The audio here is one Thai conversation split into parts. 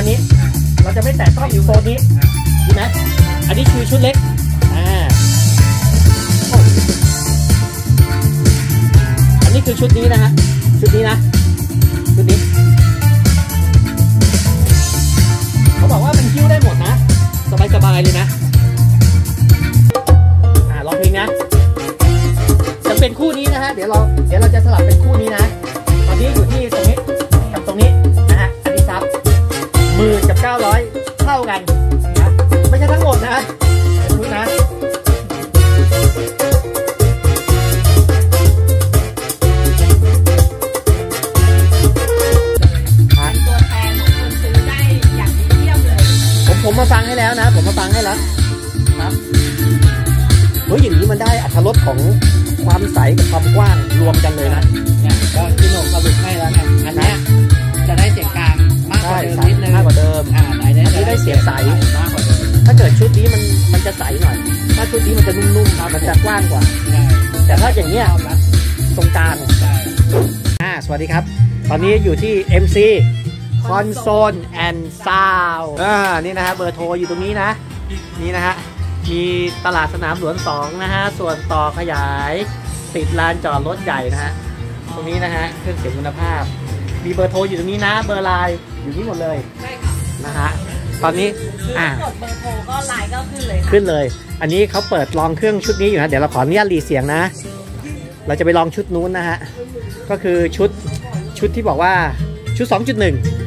ณนี้เราจะไม่แตะต้องอยู่โซนนี้ดีไหมอันนี้คือชุดเล็กอันนี้คือชุดนี้นะฮะชุดนี้นะชุดนี้เขาบอกว่ามันคิ้วได้หมดนะสบายๆเลยนะลองเพลงนะจะเป็นคู่นี้นะฮะเดี๋ยวเราจะสลับเป็นคู่นี้นะตอนนี้อยู่ที่ตรงนี้กับตรงนี้นะฮะอันนี้ซับ10,000 กับ 900เท่ากันนะไม่ใช่ทั้งหมดนะชุดนะตัวแทนของคนซื้อได้อย่างดีเยี่ยมเลยผมมาฟังให้แล้วนะผมมาฟังให้แล้วครับเฮ้ยอย่างนี้มันได้อรรถรสของความใสกับความกว้างรวมกันเลยนะเนี่ยก็พี่หนุ่มสรุปให้แล้วเนี่ยอันนี้จะได้เสียงกลางมากกว่าเดิมนิดนึงมากกว่าเดิมอันนี้ได้เสียงใสมากกว่าเดิมถ้าเกิดชุดนี้มันจะใสหน่อยถ้าชุดนี้มันจะนุ่มๆครับมันจะกว้างกว่าแต่ถ้าอย่างเนี้ยตรงกลางสวัสดีครับตอนนี้อยู่ที่ MC Console and Sound นี่นะฮะเบอร์โทรอยู่ตรงนี้นะนี่นะฮะมีตลาดสนามหลวง2นะฮะส่วนต่อขยายติดลานจอดรถใหญ่นะฮะตรงนี้นะฮะเครื่องเสียงคุณภาพมีเบอร์โทรอยู่ตรงนี้นะเบอร์ไลน์อยู่นี่หมดเลยใช่ค่ะนะฮะตอนนี้กดเบอร์โทรก็ไลน์ก็ขึ้นเลยค่ะขึ้นเลยอันนี้เขาเปิดลองเครื่องชุดนี้อยู่นะเดี๋ยวเราขออนุญาตรีเสียงนะเราจะไปลองชุดนู้นนะฮะก็คือชุดที่บอกว่าชุด 2.1 ชุด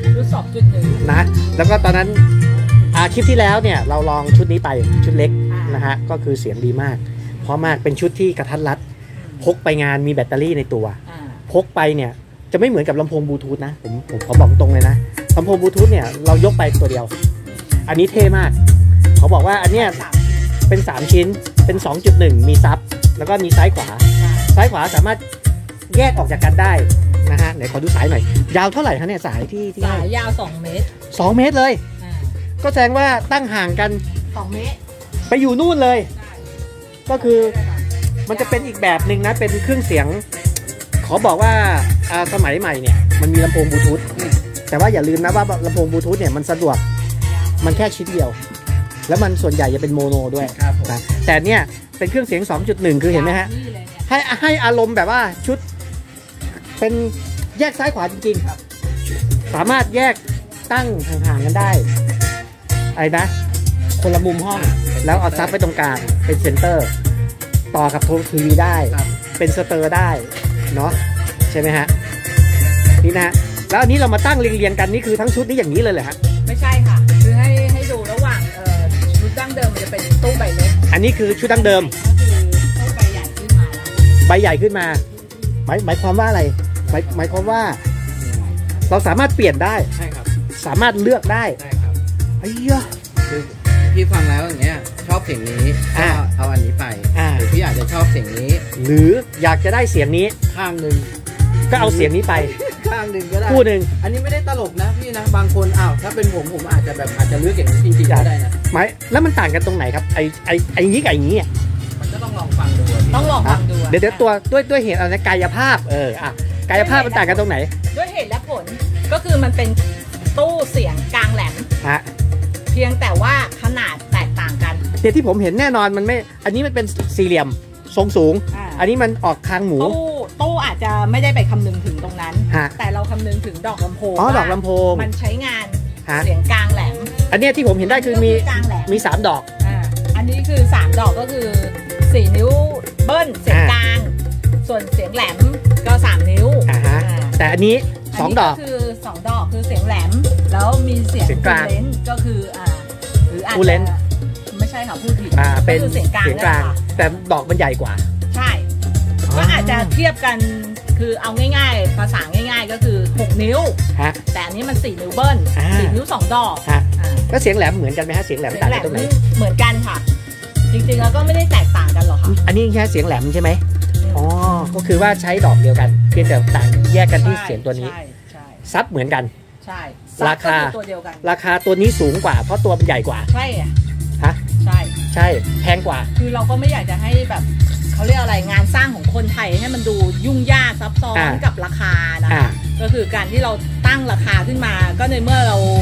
2.1 นะแล้วก็ตอนนั้นคลิปที่แล้วเนี่ยเราลองชุดนี้ไปชุดเล็กนะฮะก็คือเสียงดีมากเพราะมากเป็นชุดที่กระทัดรัดพกไปงานมีแบตเตอรี่ในตัวพกไปเนี่ยจะไม่เหมือนกับลำโพงบลูทูธนะผมขอบอกตรงเลยนะลำโพงบลูทูธเนี่ยเรายกไปตัวเดียวอันนี้เท่มากเขาบอกว่าอันเนี้ยเป็น3ชิ้นเป็น 2.1 มีซับแล้วก็มีซ้ายขวาสามารถแยกออกจากกันได้นะฮะไหนขอดูสายหน่อยยาวเท่าไหร่คะเนี่ยสายที่สายยาว2 เมตร 2 เมตรเลยก็แสดงว่าตั้งห่างกัน 2 เมตรไปอยู่นู่นเลยก็คือมันจะเป็นอีกแบบหนึ่งนะเป็นเครื่องเสียงขอบอกว่าสมัยใหม่เนี่ยมันมีลำโพงบลูทูธแต่ว่าอย่าลืมนะว่าลำโพงบลูทูธเนี่ยมันสะดวกมันแค่ชิ้นเดียวแล้วมันส่วนใหญ่จะเป็นโมโนด้วยนะแต่เนี่ยเป็นเครื่องเสียง 2.1 คือเห็นไหมฮะให้อารมณ์แบบว่าชุดเป็นแยกซ้ายขวาจริงๆสามารถแยกตั้งห่างๆกันได้ไอ้นะคนละมุมห้องแล้วเอาซับไปตรงกลางเป็นเซนเตอร์ต่อกับโทรทีวีได้เป็นสเตอร์ได้เนาะใช่ไหมฮะนี่นะแล้วอันนี้เรามาตั้งเรียงกันนี่คือทั้งชุดนี้อย่างนี้เลยเหรอฮะไม่ใช่ค่ะคือให้ดูระหว่างชุดดั้งเดิมมันจะเป็นตู้ใบเล็กอันนี้คือชุดดั้งเดิมก็คือตู้ใบใหญ่ขึ้นมาใบใหญ่ขึ้นมาหมายความว่าอะไรหมายความว่าเราสามารถเปลี่ยนได้ใช่ครับสามารถเลือกได้ใช่ครับไอ้ยะคือพี่ฟังแล้วอย่างเงี้ยชอบเสียงนี้ก็เอาอันนี้ไปหรือพี่อาจจะชอบเสียงนี้หรืออยากจะได้เสียงนี้ข้างหนึ่งก็เอาเสียงนี้ไปข้างหนึ่งก็ได้คู่หนึ่งอันนี้ไม่ได้ตลกนะพี่นะบางคนถ้าเป็นผมอาจจะเลือกอย่างนี้จริงๆก็ได้นะหมายแล้วมันต่างกันตรงไหนครับไอ้นี้กับไอ้นี้มันก็ต้องลองฟังดูต้องลองฟังดูเดี๋ยวตัวด้วยเหตุอะไรกายภาพกายภาพมันต่างกันตรงไหนด้วยเหตุและผลก็คือมันเป็นตู้เสียงกลางแหลมเพียงแต่ว่าขนาดแตกต่างกันเนี่ยที่ผมเห็นแน่นอนมันไม่อันนี้มันเป็นสี่เหลี่ยมทรงสูงอันนี้มันออกคางหมูตู้อาจจะไม่ได้ไปคำนึงถึงตรงนั้นแต่เราคำนึงถึงดอกลำโพงดอกลำโพงมันใช้งานเสียงกลางแหลมอันนี้ที่ผมเห็นได้คือมี3 ดอกอันนี้คือ3 ดอกก็คือ4 นิ้วเบิ้ลเสียงกลางส่วนเสียงแหลมก็3 นิ้วแต่อันนี้2 ดอกคือ2 ดอกคือเสียงแหลมแล้วมีเสียงกลางก็คือหรืออาจจะไม่ใช่ค่ะพูดผิดเป็นเสียงกลางแต่ดอกมันใหญ่กว่าใช่ก็อาจจะเทียบกันคือเอาง่ายๆภาษาง่ายๆก็คือ6 นิ้วแต่อันนี้มัน4 นิ้วเบิ้ล4 นิ้ว2 ดอกแล้วเสียงแหลมเหมือนกันไหมฮะเสียงแหลมต่างกันตรงไหนเหมือนกันค่ะจริงๆแล้วก็ไม่ได้แตกต่างกันหรอกค่ะอันนี้แค่เสียงแหลมใช่ไหมก็คือว่าใช้ดอกเดียวกันเพียงแต่ต่างแยกกันที่เสียงตัวนี้ซับเหมือนกันใช่ราคาตัวเดียวกันราคาตัวนี้สูงกว่าเพราะตัวมันใหญ่กว่าใช่ใช่แพงกว่าคือเราก็ไม่อยากจะให้แบบเขาเรียกอะไรงานสร้างของคนไทยให้มันดูยุ่งยากซับซ้อนกับราคานะคะก็คือการที่เราตั้งราคาขึ้นมาก็ในเมื่อเรา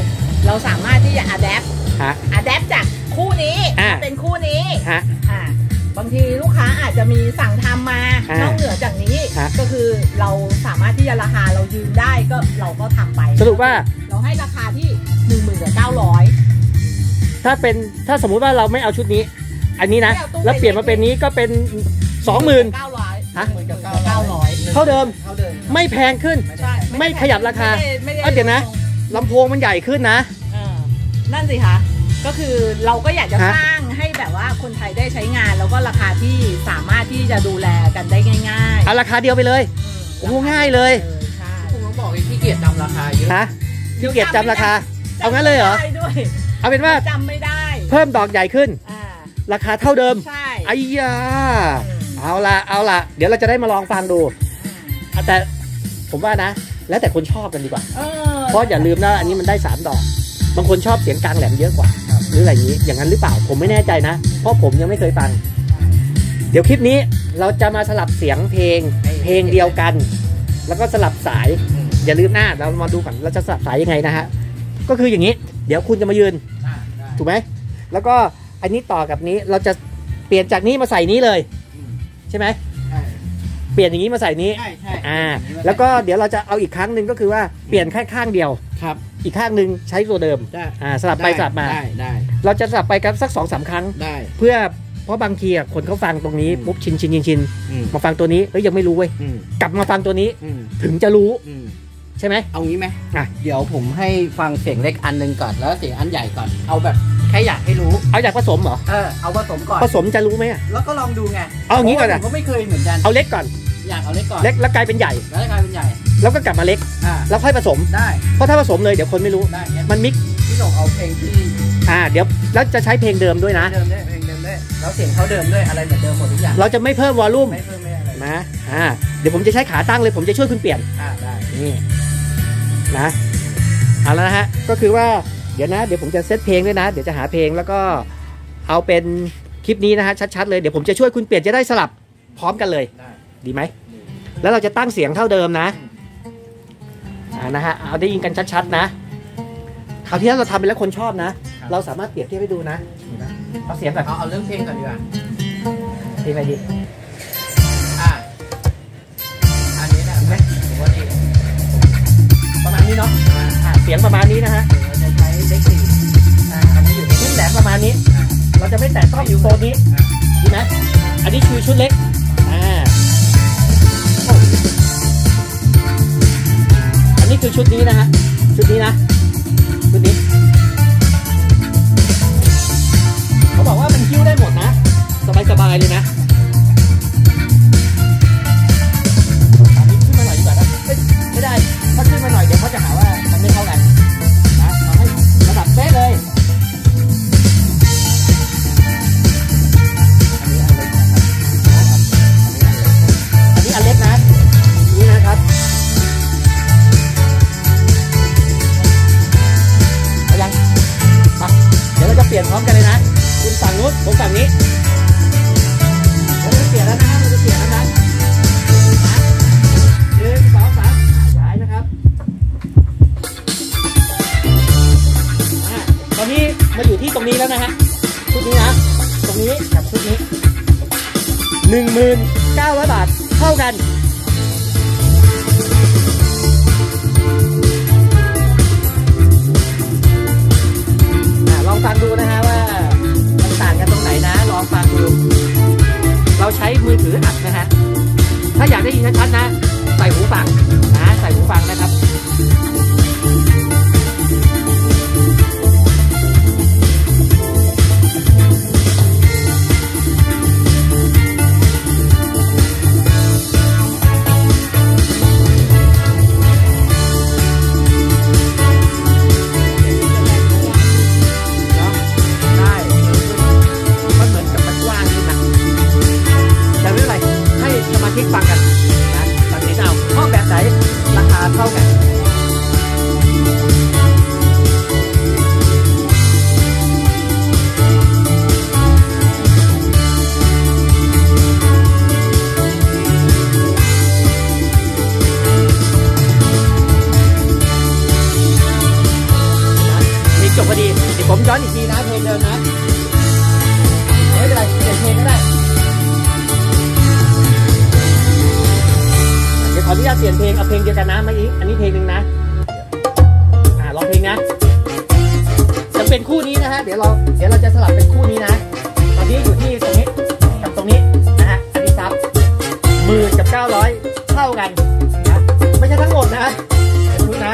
เราสามารถที่จะอะแดปจากคู่นี้เป็นคู่นี้บางทีลูกค้าอาจจะมีสั่งทำมานอกเหนือจากนี้ก็คือเราสามารถที่จะราคาเรายืนได้ก็เราก็ทำไปสรุปว่าเราให้ราคาที่19,900 ถ้าสมมุติว่าเราไม่เอาชุดนี้อันนี้นะแล้วเปลี่ยนมาเป็นนี้ก็เป็น 20,000 ฮะ 900เท่าเดิมไม่แพงขึ้นไม่ขยับราคาเดี๋ยวนะลำโพงมันใหญ่ขึ้นนะนั่นสิคะก็คือเราก็อยากจะสร้างให้แบบว่าคนไทยได้ใช้งานแล้วก็ราคาที่สามารถที่จะดูแลกันได้ง่ายๆเอาราคาเดียวไปเลยโอ้ง่ายเลยผมต้องบอกที่เกียรติจำราคาเยอะฮะที่เกียรติจำราคาเอางั้นเลยเหรอเอาเป็นว่าจำไม่ได้เพิ่มดอกใหญ่ขึ้นราคาเท่าเดิมใช่ไอ้ยาเอาละเดี๋ยวเราจะได้มาลองฟังดูแต่ผมว่านะแล้วแต่คนชอบกันดีกว่าเพราะอย่าลืมนะอันนี้มันได้3ดอกบางคนชอบเสียงกลางแหลมเยอะกว่าหรืออะไรอย่างนั้นหรือเปล่าผมไม่แน่ใจนะเพราะผมยังไม่เคยฟังเดี๋ยวคลิปนี้เราจะมาสลับเสียงเพลงเดียวกันแล้วก็สลับสายอย่าลืมหน้าเรามาดูก่อนเราจะสลับสายยังไงนะฮะก็คืออย่างนี้เดี๋ยวคุณจะมายืนถูกไหมแล้วก็อันนี้ต่อกับนี้เราจะเปลี่ยนจากนี้มาใส่นี้เลยใช่ไหมเปลี่ยนอย่างนี้มาใส่นี้แล้วก็เดี๋ยวเราจะเอาอีกครั้งหนึ่งก็คือว่าเปลี่ยนแค่ข้างเดียวครับอีกข้างหนึ่งใช้ตัวเดิมสลับไปสลับมาได้เราจะสลับไปกันสัก 2-3 ครั้งได้เพื่อเพราะบางทีคนเขาฟังตรงนี้ปุ๊บชินมาฟังตัวนี้ยังไม่รู้เว้ยกลับมาฟังตัวนี้ถึงจะรู้ใช่ไหมเอางี้ไหมเดี๋ยวผมให้ฟังเสียงเล็กอันนึงก่อนแล้วเสียงอันใหญ่ก่อนเอาแบบแค่อยากให้รู้เอาอยากผสมเหรอเอาผสมก่อนผสมจะรู้ไหมแล้วก็ลองดูไงเอางี้ก่อนผมก็ไม่เคยเหมือนกันเอาเล็กก่อนอยากเอาเล็กก่อนเล็กแล้วกลายเป็นใหญ่แล้วก็กลับมาเล็กแล้วค่อยผสมได้เพราะถ้าผสมเลยเดี๋ยวคนไม่รู้มันมิกพี่หลงเอาเพลงที่เดี๋ยวแล้วจะใช้เพลงเดิมด้วยนะเพลงเดิมด้วยแล้วเสียงเขาเดิมด้วยอะไรเหมือนเดิมหมดทุกอย่างเราจะไม่เพิ่มวอลลุ่มไม่เพิ่มไม่อะไรนะเดี๋ยวผมจะใช้ขาตั้งเลยผมจะช่วยคุณเปลี่ยนได้นี่นะเอาแล้วนะฮะก็คือว่าเดี๋ยวผมจะเซตเพลงด้วยนะเดี๋ยวจะหาเพลงแล้วก็เอาเป็นคลิปนี้นะฮะชัดๆเลยเดี๋ยวผมจะช่วยคุณเปลี่ยนจะได้สลับพร้อมกันเลยดีไหมแล้วเราจะตั้งเสียงเท่าเดิมนะนะฮะเอาได้ยินกันชัดๆนะคราวที่แล้วเราทำไปแล้วคนชอบนะเราสามารถเปรียบเทียบให้ดูนะเอาเสียงก่อนเอาเรื่องเพลงก่อนดีกว่าเพลงอะไรดีอันนี้นะไหมผมว่าดีประมาณนี้เนาะเสียงประมาณนี้นะฮะเราจะใช้เล็กสี่อันนี้อยู่ชุดแหลมประมาณนี้เราจะไม่แตะต้องอยู่โซนนี้ดีไหมอันนี้คือชุดเล็กอันนี้คือชุดนี้นะฮะชุดนี้นะชุดนี้เขาบอกว่ามันคิ้วได้หมดนะสบายๆเลยนะอันนี้ขึ้นมาหน่อยดีกว่านะไม่ได้ถ้าขึ้นมาหน่อยเดี๋ยวเขาจะหาว่ามันไม่เท่ากันนะเอาให้ระดับเป๊ะเลยอันนี้อันเล็กนะนี่นะครับเอายังมาเดี๋ยวเราจะเปลี่ยนพร้อมกันเลยนะคุณฝั่งนู้นผมฝั่งนี้เราจะเปลี่ยนแล้วนะเราจะเปลี่ยนแล้วนะ1 2 3ย้ายนะครับตอนนี้มาอยู่ที่ตรงนี้แล้วนะฮะชุดนี้นะตรงนี้กับชุดนี้ 19,000 บาทเท่ากันลองฟังดูนะฮะว่ามันต่างกันตรงไหนนะลองฟังดูเราใช้มือถืออัดนะฮะถ้าอยากได้ยินชัดๆนะใส่หูฟังนะใส่หูฟังนะครับดีเดี๋ยวผมย้อนอีกทีนะเพลงเดิมนะไม่เป็นไรเปลี่ยนเพลงก็ได้เดี๋ยวขออนุญาตเปลี่ยนเพลงเอาเพลงเดียวกันนะเมื่อกี้อันนี้เพลงหนึ่งนะลองเพลงนะจะเป็นคู่นี้นะฮะเดี๋ยวเราจะสลับเป็นคู่นี้นะตอนนี้อยู่ที่ตรงนี้กับตรงนี้นะฮะอันนี้ซับ10,000 กับ 900เท่ากันนะไม่ใช่ทั้งหมดนะดูนะ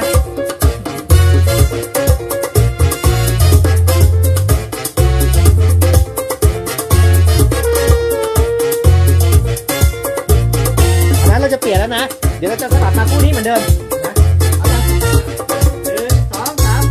นั้นเราจะเปลี่ยนแล้วนะเดี๋ยวเราจะสลับมาคู่นี้เหมือนเดิมนะเอาละ1 2 3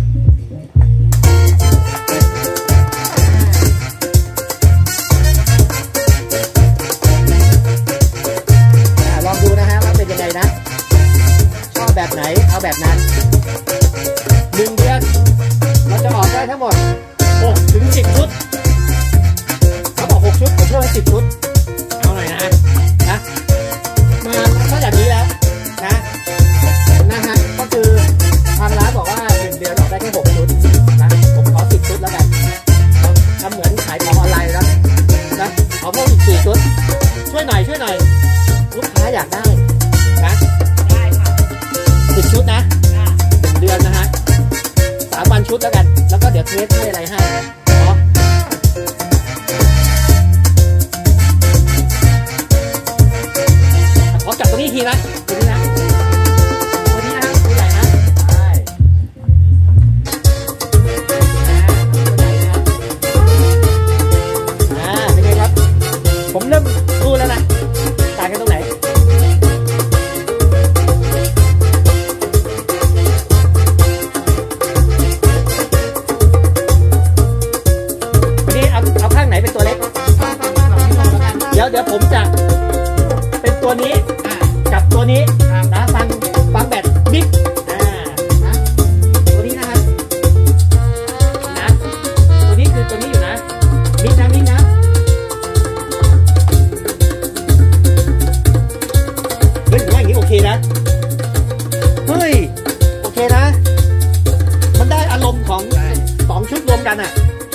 ลองดูนะฮะว่าเป็นยังไงนะชอบแบบไหนเอาแบบนั้น1 เดือนเราจะออกได้ทั้งหมด6 ถึง 10 ชุดเขาบอก6 ชุดผมเพิ่มให้10 ชุดเอาหน่อยนะมาถ้าอย่างนี้แล้วนะฮะก็คือทางร้านบอกว่า1 เดือนออกได้แค่6 ชุดนะผมขอ10 ชุดแล้วกันทำเหมือนขายของออนไลน์นะขอเพิ่มอีก4 ชุดช่วยหน่อยลูกค้าอยากได้นะได้ค่ะ10 ชุดนะ1 เดือนนะฮะ3 วันชุดแล้วกันแล้วก็เดี๋ยวเทสให้อะไรให้ขอจับตรงนี้ทีนะตรงนี้นะตัวนี้นะตัวใหญ่นะใช่เป็นไงครับผมเริ่มรู้แล้วนะต่างกันตรงไหนวันนี้เอาข้างไหนเป็นตัวเล็กเดี๋ยวผมจะเป็นตัวนี้กับตัวนี้นะฟังแบบบิ๊กนะตัวนี้นะครับนะตัวนี้คือตัวนี้อยู่นะบิ๊กนะเฮ้ยว่าอย่างนี้โอเคนะเฮ้ยโอเคนะมันได้อารมณ์ของ2 ชุดรวมกันอ่ะ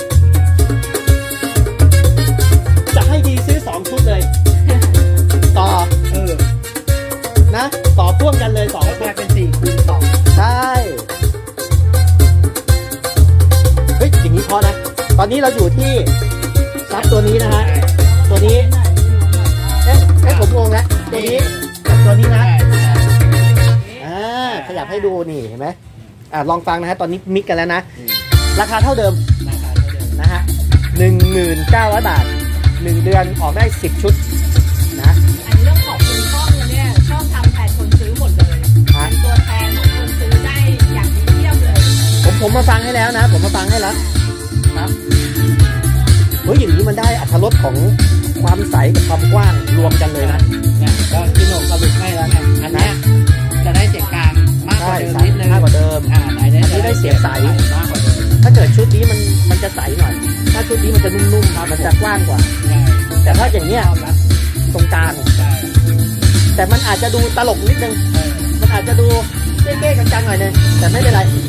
จะให้ดีซื้อ2 ชุดเลยต่อนะต่อพ่วงกันเลย2 ชุดเป็น4 คูณ 2ใช่เฮ้ยอย่างนี้พอนะตอนนี้เราอยู่ที่ซับตัวนี้นะฮะตัวนี้ผมงงแล้วตัวนี้กับตัวนี้นะขยับให้ดูนี่เห็นไหมลองฟังนะฮะตอนนี้มิกกันแล้วนะราคาเท่าเดิมนะฮะ 19,000 บาท1 เดือนออกได้10 ชุดนะอันนี้ต้องขอบคุณช่องเนี่ยช่องทำแทนคนซื้อหมดเลยเป็นตัวแทนของคนซื้อได้อย่างดีเยี่ยมเลยผมมาฟังให้แล้วนะผมมาฟังให้แล้วนะเฮ้ยอย่างนี้มันได้อรรถรสของความใสกับความกว้างรวมกันเลยนะเนี่ยก็พี่โหน่งสรุปให้แล้วเนี่ยอันนี้จะได้เสียงกลางมากกว่าเดิมนิดนึงมากกว่าเดิมอันนี้ได้เสียงใสมากกว่าเดิมถ้าเกิดชุดนี้มันจะใสหน่อยถ้าชุดนี้มันจะนุ่มๆมันจะกว้างกว่าแต่ถ้าอย่างเนี้ยตรงกลางแต่มันอาจจะดูตลกนิดนึงมันอาจจะดูเก๊ๆกังๆหน่อยนึงแต่ไม่เป็นไร